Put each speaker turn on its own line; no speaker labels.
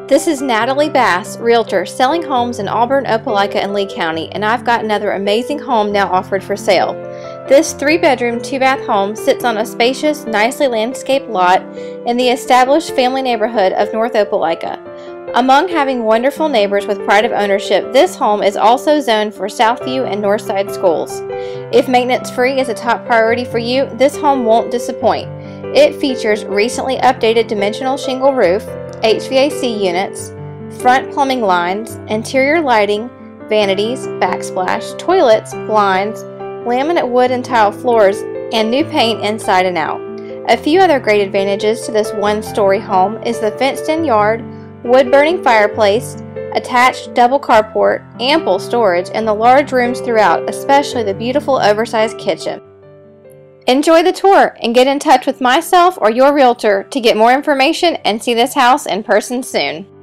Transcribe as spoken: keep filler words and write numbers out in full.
This is Natalie Bass, Realtor, selling homes in Auburn, Opelika, and Lee County, and I've got another amazing home now offered for sale. This three-bedroom, two-bath home sits on a spacious, nicely landscaped lot in the established family neighborhood of North Opelika. Among having wonderful neighbors with pride of ownership, this home is also zoned for Southview and Northside schools. If maintenance-free is a top priority for you, this home won't disappoint. It features recently updated dimensional shingle roof, H V A C units, front plumbing lines, interior lighting, vanities, backsplash, toilets, blinds, laminate wood and tile floors, and new paint inside and out. A few other great advantages to this one-story home is the fenced-in yard, wood-burning fireplace, attached double carport, ample storage, and the large rooms throughout, especially the beautiful oversized kitchen. Enjoy the tour and get in touch with myself or your realtor to get more information and see this house in person soon.